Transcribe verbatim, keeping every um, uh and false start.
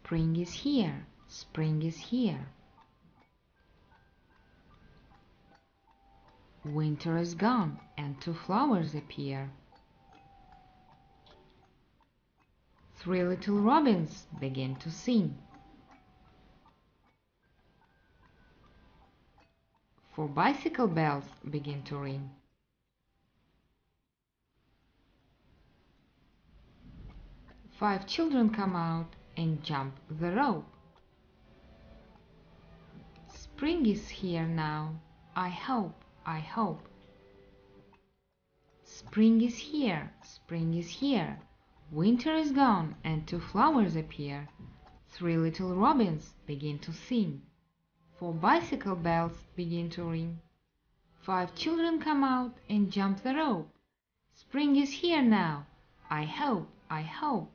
Spring is here, spring is here. Winter is gone and two flowers appear. Three little robins begin to sing. Four bicycle bells begin to ring. Five children come out and jump the rope. Spring is here now, I hope, I hope. Spring is here, spring is here. Winter is gone and two flowers appear. Three little robins begin to sing. Four bicycle bells begin to ring. Five children come out and jump the rope. Spring is here now, I hope, I hope.